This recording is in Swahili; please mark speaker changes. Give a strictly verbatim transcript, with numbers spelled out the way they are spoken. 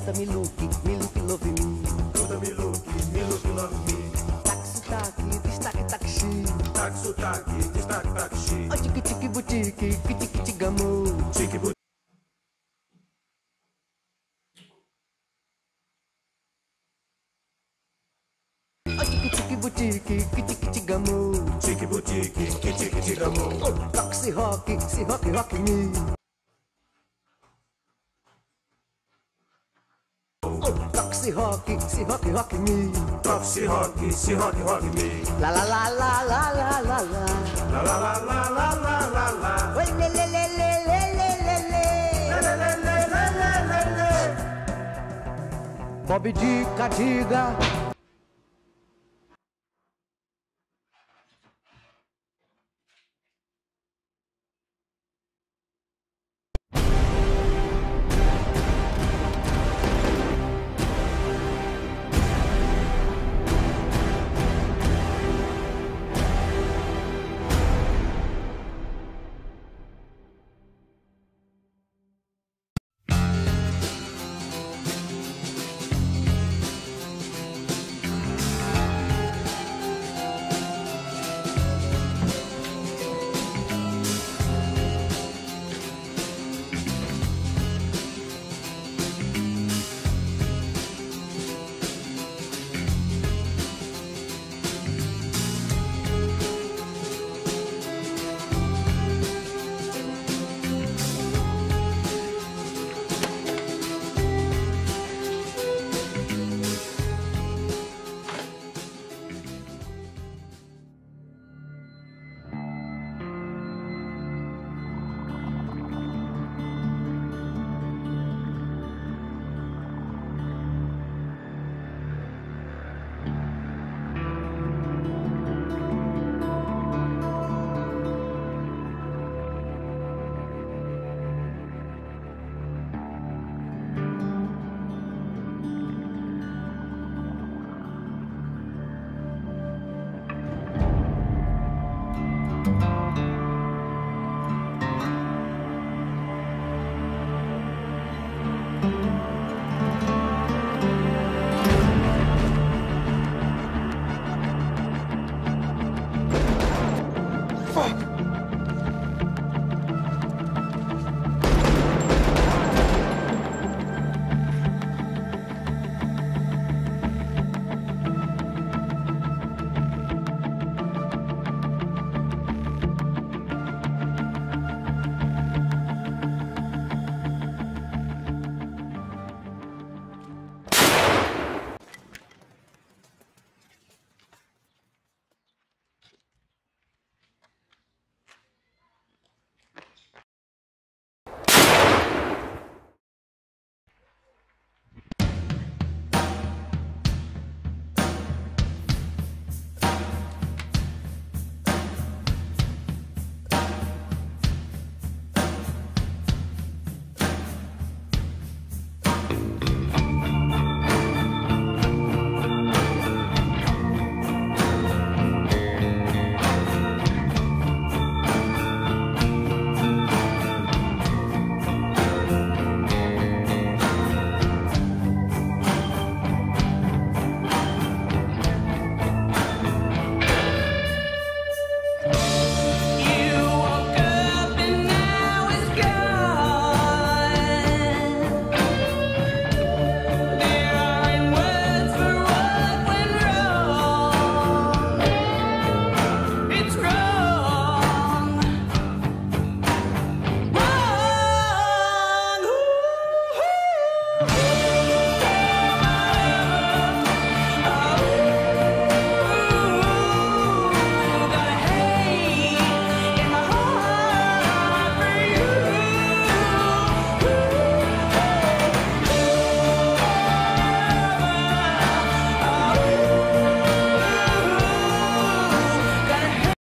Speaker 1: Toda me look, me look love me.
Speaker 2: Toda me look, me look love me.
Speaker 1: Taxi, taxi, destaque, taxi.
Speaker 2: Taxi, sotaque, destaque, taxi.
Speaker 1: Oh, tique, tique, boutique, tique, tique, gamou.
Speaker 2: Tique, boutique.
Speaker 1: Oh, tique, tique, boutique, tique, tique, gamou.
Speaker 2: Tique, boutique, tique, tique, gamou.
Speaker 1: Oh, taxi, rock, se rock, rock me. Oh, taxi, rock, se rock, rock me.
Speaker 2: Taxi, rock, se rock, rock me.
Speaker 1: La la la la la la la la.
Speaker 2: La la la la la la la la.
Speaker 1: Oi, le le le le le le le le.
Speaker 2: Le le le le le le le.
Speaker 1: Bob Dica, diga.